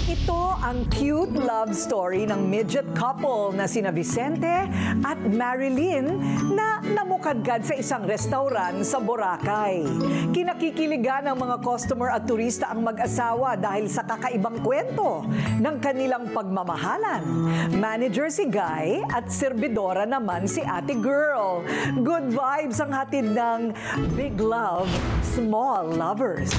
Ito ang cute love story ng midget couple na sina Vicente at Marilyn na namukadkad sa isang restaurant sa Boracay. Kinakikiligan ng mga customer at turista ang mag-asawa dahil sa kakaibang kwento ng kanilang pagmamahalan. Manager si Guy at serbidora naman si Ate Girl. Good vibes ang hatid ng Big Love, Small Lovers.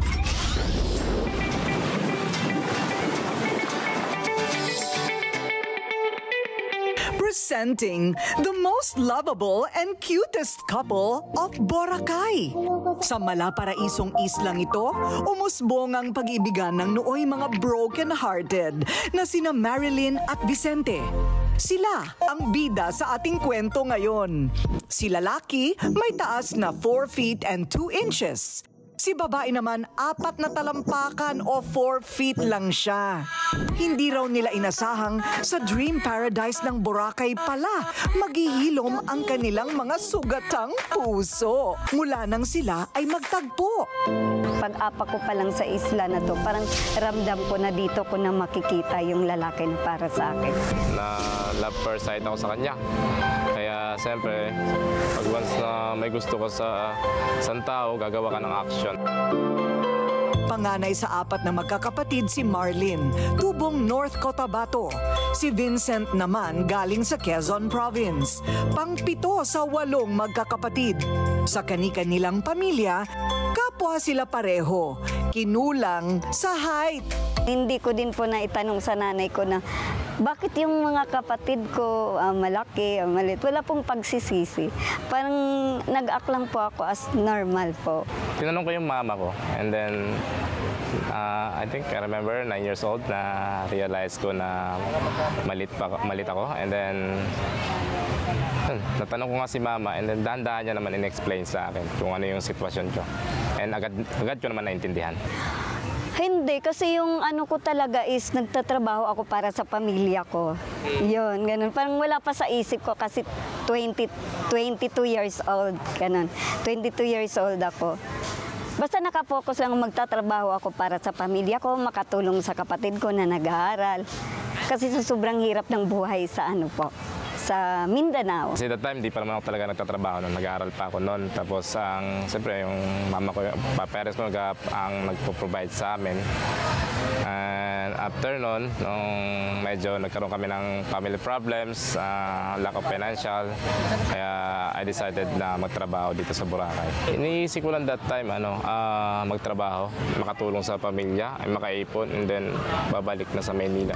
Presenting the most lovable and cutest couple of Boracay. Sa Malaparaisong islang ito, umusbong ang pag-ibigan ng nooy mga broken-hearted na sina Marilyn at Vicente. Sila ang bida sa ating kwento ngayon. Si lalaki may taas na 4 feet and 2 inches. Si babae naman 4 na talampakan o 4 feet lang siya. Hindi raw nila inasahang sa dream paradise ng Boracay pala maghihilom ang kanilang mga sugatang puso. Mula nang sila ay magtagpo. Pag-apa ko pa lang sa isla na to, parang ramdam ko na dito ko na makikita yung lalaki na para sa akin. Na love first sight ako sa kanya. Kaya siyempre, pag once na may gusto ko sa isang tao, gagawa ka ng action. Panganay sa 4 na magkakapatid si Marlene, tubong North Cotabato. Si Vincent naman galing sa Quezon Province. Pang-7 sa 8 magkakapatid. Sa kani-kanilang pamilya, kapwa sila pareho. Kinulang sa height. Hindi ko din po naitanong sa nanay ko na bakit yung mga kapatid ko malaki o maliit. Wala pong pagsisisi. Parang nag-act po ako as normal po. Tinanong ko yung mama ko and then I think I remember 9 years old na realize ko na malit ako and then natanong ko nga si mama and then dahan-dahan niya naman in-explain sa akin kung ano yung sitwasyon ko and agad ko naman naintindihan. Hindi, kasi yung ano ko talaga is nagtatrabaho ako para sa pamilya ko. Yun, ganun. Parang wala pa sa isip ko kasi 22 years old, ganun. 22 years old ako. Basta nakapokus lang magtatrabaho ako para sa pamilya ko, makatulong sa kapatid ko na nag-aaral. Kasi sa sobrang hirap ng buhay sa ano po, sa Mindanao. Kasi that time, di pa naman ako talaga nagtatrabaho noon. Nag-aaral pa ako noon. Tapos, siyempre, yung mama ko, parents ko ang nagpo-provide sa amin. And after noon, nung medyo nagkaroon kami ng family problems, lack of financial, kaya I decided na magtrabaho dito sa Boracay. Iniisip ko lang that time, magtrabaho, makatulong sa pamilya, makaipon, and then babalik na sa Maynila.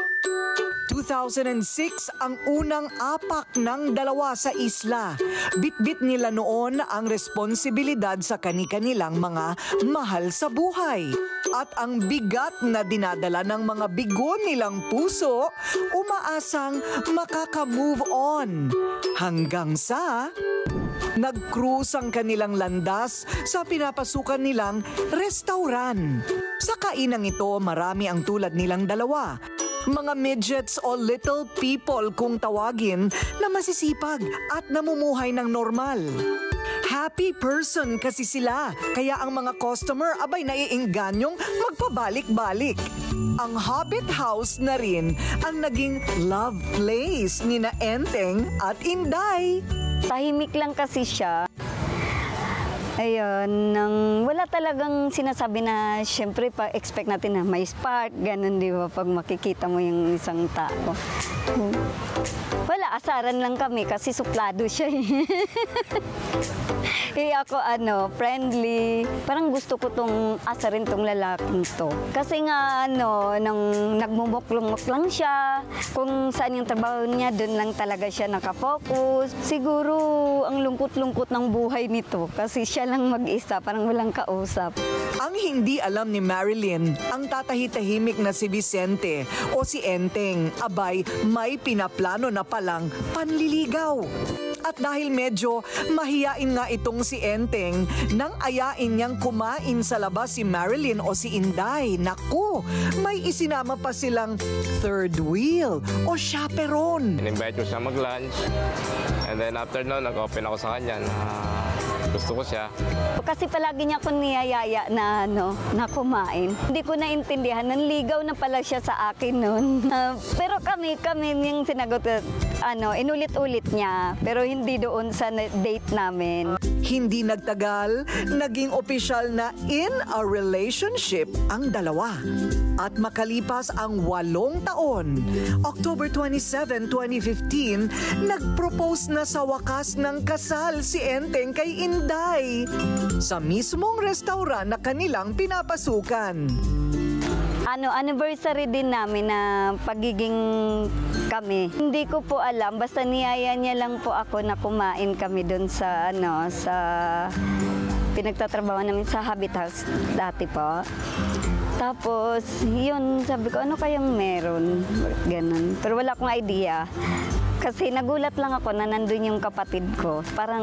2006 ang unang apak ng dalawa sa isla. Bit-bit nila noon ang responsibilidad sa kani-kanilang mga mahal sa buhay. At ang bigat na dinadala ng mga bigo nilang puso, umaasang makaka-move on. Hanggang sa nag-cruise ang kanilang landas sa pinapasukan nilang restaurant. Sa kainang ito, marami ang tulad nilang dalawa. Mga midgets o little people kung tawagin na masisipag at namumuhay ng normal. Happy person kasi sila, kaya ang mga customer abay naiingganyong magpabalik-balik. Ang Hobbit House na rin ang naging love place ni na Enteng at Inday. Tahimik lang kasi siya. Ayun, wala talagang sinasabi na siyempre pa-expect natin na may spark, ganun di ba pag makikita mo yung isang tao. Wala, asaran lang kami kasi suplado siya ako friendly. Parang gusto ko tong asarin tong lalaking to. Kasi nga nang nagmumok-lumok lang siya, kung saan yung trabaho niya, doon lang talaga siya nakafocus. Siguro ang lungkot-lungkot ng buhay nito kasi siya lang mag-isa, parang walang kausap. Ang hindi alam ni Marilyn, ang tatahitahimik na si Vicente o si Enteng, abay may pinaplano na palang panliligaw. At dahil medyo mahiyain nga itong si Enteng, nang ayain niyang kumain sa labas si Marilyn o si Inday, naku, may isinama pa silang third wheel o chaperone. In-invite ko siya mag-lunch and then after noon, nag-open ako sa kanya na gusto ko siya. Kasi palagi niya ako niyayaya na, na kumain. Hindi ko naintindihan, nanligaw na pala siya sa akin noon. Pero kami yung sinagot, inulit-ulit niya, pero hindi doon sa date namin. Hindi nagtagal, naging opisyal na in a relationship ang dalawa. At makalipas ang 8 taon, October 27, 2015, nag-propose na sa wakas ng kasal si Enteng kay Inday sa mismong restaurant na kanilang pinapasukan. Anniversary din namin na pagiging kami. Hindi ko po alam, basta niyaya niya lang po ako na kumain kami doon sa sa pinagtatrabaho namin sa Habit House dati po. Tapos, yun, sabi ko, ano kayang meron? Ganun. Pero wala akong idea. Kasi nagulat lang ako na nandun yung kapatid ko. Parang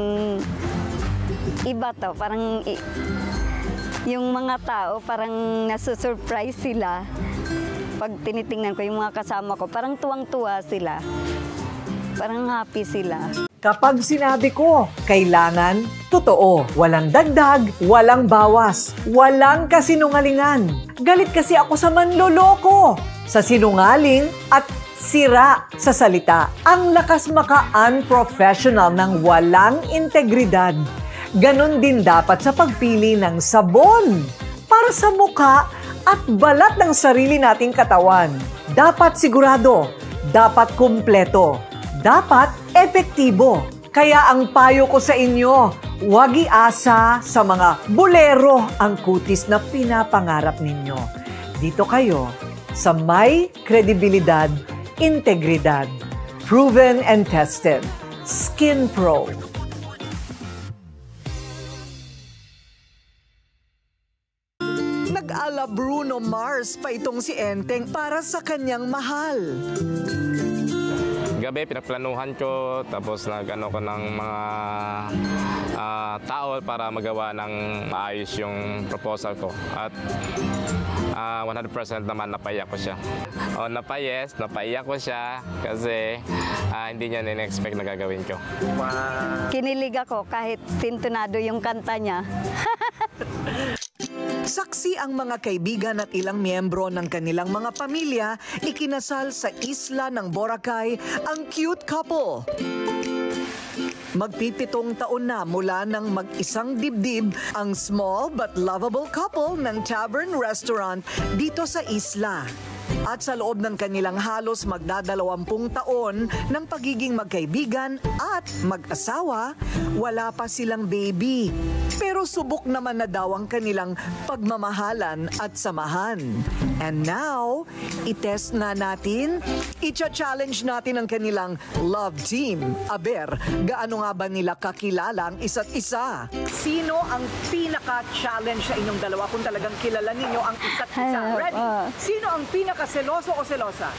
iba to, parang yung mga tao parang nasusurprise sila. Pag tinitingnan ko yung mga kasama ko, parang tuwang-tuwa sila. Parang happy sila. Kapag sinabi ko, kailangan totoo. Walang dagdag, walang bawas, walang kasinungalingan. Galit kasi ako sa manloloko, sa sinungaling at sira sa salita. Ang lakas maka-unprofessional ng walang integridad. Ganon din dapat sa pagpili ng sabon para sa mukha at balat ng sarili nating katawan. Dapat sigurado, dapat kumpleto, dapat epektibo. Kaya ang payo ko sa inyo, huwag iasa sa mga bolero ang kutis na pinapangarap ninyo. Dito kayo sa may kredibilidad, integridad, proven and tested. Skin Pro. Nag-ala Bruno Mars pa itong si Enteng para sa kanyang mahal. Gabi, pinagplanuhan ko, tapos nag-ano ko ng mga tao para magawa ng maayos yung proposal ko. At 100% naman napaiyak ko siya. Napaiyak ko siya kasi hindi niya in-expect na gagawin ko. Wow. Kinilig ako kahit sintonado yung kanta niya. Saksi ang mga kaibigan at ilang miyembro ng kanilang mga pamilya ikinasal sa isla ng Boracay ang cute couple. Magpipitong taon na mula ng mag-isang dibdib ang small but lovable couple ng Tavern Restaurant dito sa isla. At sa loob ng kanilang halos magdadalawampung taon ng pagiging magkaibigan at mag-asawa, wala pa silang baby. Pero subok naman na daw ang kanilang pagmamahalan at samahan. And now, itest na natin, i-challenge natin ang kanilang love team. Aber, gaano nga ba nila kakilala ang isa't isa? Sino ang pinaka-challenge sa inyong dalawa kung talagang kilala ninyo ang isa't isa? Ready? Sino ang pinaka-seloso o selosa?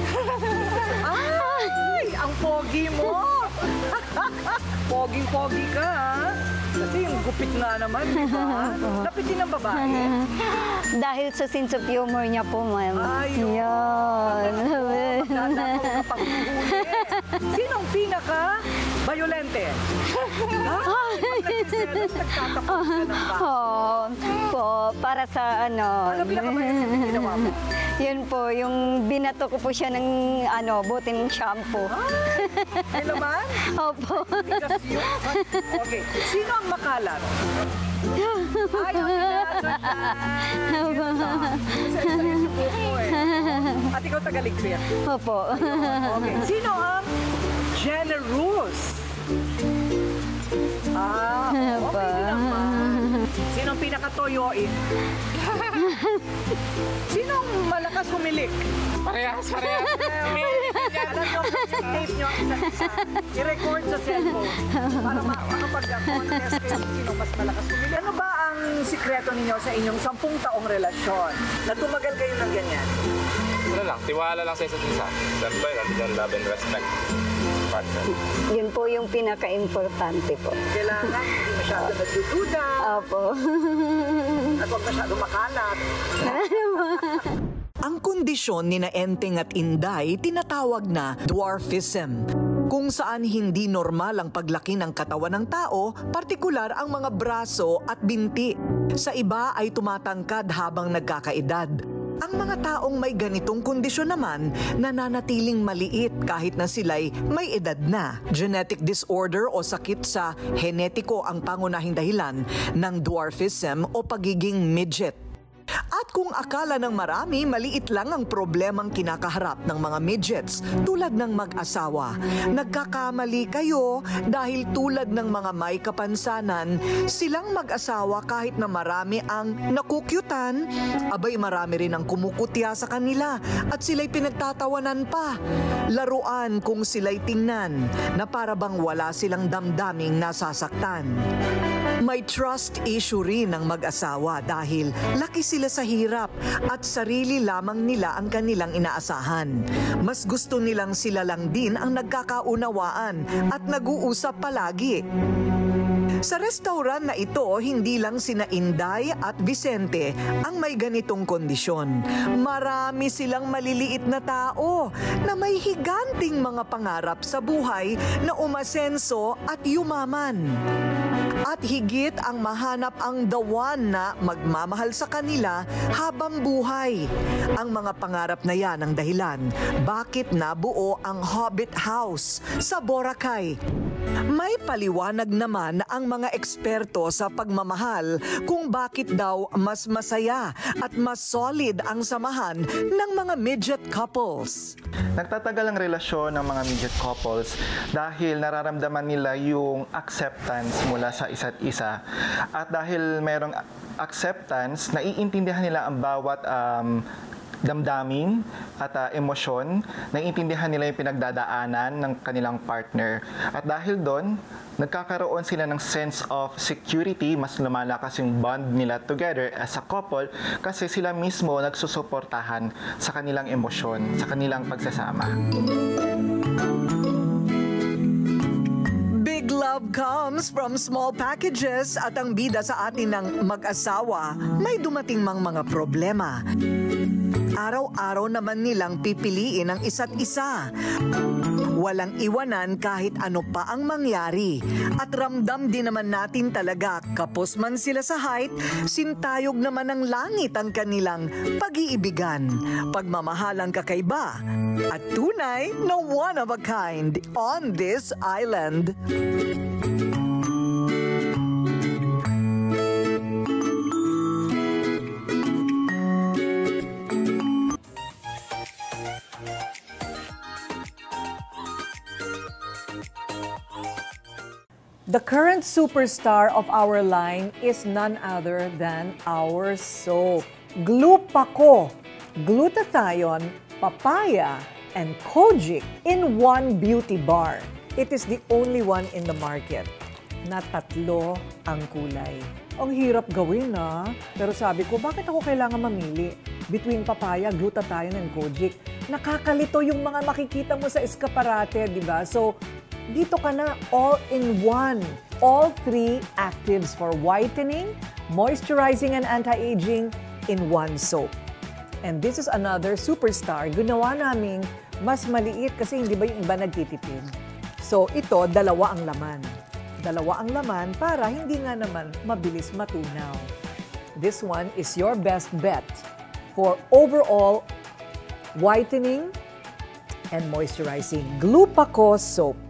Ay, ang pogi mo! Pogi-pogi ka, ha? Kasi yung gupit nga naman, di ba? Lapitin ng babae. Dahil sa sense of humor niya po, ma'am. Ay, yun. Magdadako ka paghuhuli. Sino ang pinaka-violente? Ha? Pag nagsiselos, nagtatakot ka ng ba? Para sa Ano pinaka-violente ginawa mo? Yun po, yung binato ko po siya ng buting shampoo. May laman? Opo. Bigas yun. Okay. Sino ang makalat? Ay, at ikaw tagaligpit. Opo. Okay. Sino ang generous? Okay din naman. Sino ang pinaka-toyoin? Sino ang malakas humilik? Parehas. Alam nyo, tape nyo isa-isa. I-record sa cellphone para makapag-contest kayo sino mas malakas humilik. Ano ba ang sikreto ninyo sa inyong 10 taong relasyon? Na tumagal kayo ng ganyan? Ano lang, tiwala lang sa isa't isa. Siyempre, nandiyan love and respect. Partner. Yun po yung pinaka-importante po. Kailangan hindi masyado nagdududa. Opo. At huwag masyado makalat. Ang kondisyon ni na Enteng at Inday tinatawag na dwarfism. kung saan hindi normal ang paglaki ng katawan ng tao, partikular ang mga braso at binti. Sa iba ay tumatangkad habang nagkakaedad. Ang mga taong may ganitong kondisyon naman, nananatiling maliit kahit na sila'y may edad na. Genetic disorder o sakit sa henetiko ang pangunahing dahilan ng dwarfism o pagiging midget. At kung akala ng marami, maliit lang ang problemang kinakaharap ng mga midgets tulad ng mag-asawa. Nagkakamali kayo dahil tulad ng mga may kapansanan, silang mag-asawa kahit na marami ang nakukyutan, abay marami rin ang kumukutya sa kanila at sila'y pinagtatawanan pa. Laruan kung sila'y tingnan na para bang wala silang damdaming nasasaktan. May trust issue rin ng mag-asawa dahil laki sila sa hirap at sarili lamang nila ang kanilang inaasahan. Mas gusto nilang sila lang din ang nagkakaunawaan at nag-uusap palagi. Sa restaurant na ito, hindi lang sina Inday at Vicente ang may ganitong kondisyon. Marami silang maliliit na tao na may higanting mga pangarap sa buhay na umasenso at yumaman. At higit ang mahanap ang the one na magmamahal sa kanila habang buhay. Ang mga pangarap na yan ang dahilan bakit nabuo ang Hobbit House sa Boracay. May paliwanag naman ang mga eksperto sa pagmamahal kung bakit daw mas masaya at mas solid ang samahan ng mga midget couples. Nagtatagal ang relasyon ng mga midget couples dahil nararamdaman nila yung acceptance mula sa isa't isa. At dahil mayroong acceptance, naiintindihan nila ang bawat damdamin at emosyon, naiintindihan nila yung pinagdadaanan ng kanilang partner. At dahil doon, nagkakaroon sila ng sense of security, mas lumalakas yung bond nila together as a couple kasi sila mismo nagsusuportahan sa kanilang emosyon, sa kanilang pagsasama. Big love comes from small packages at ang bida sa atin ng mag-asawa, may dumating mang mga problema. Araw-araw naman nilang pipiliin ang isa't isa. Walang iwanan kahit ano pa ang mangyari. At ramdam din naman natin talaga kapos man sila sa height, sintayog naman ng langit ang kanilang pag-iibigan, pagmamahalang kakaiba, at tunay na one of a kind on this island. The current superstar of our line is none other than our soap. Glupaco, glutathione, papaya, and kojic in one beauty bar. It is the only one in the market na tatlo ang kulay. Ang hirap gawin pero sabi ko, bakit ako kailangan mamili between papaya, glutathione, and kojic? Nakakalito yung mga makikita mo sa eskaparate, di ba? So, dito ka na all-in-one. All three actives for whitening, moisturizing, and anti-aging in one soap. And this is another superstar. Ginawa naming mas maliit kasi hindi ba yung iba nagtitipid. So ito, dalawa ang laman. Dalawa ang laman para hindi nga naman mabilis matunaw. This one is your best bet for overall whitening and moisturizing. Glupaco soap.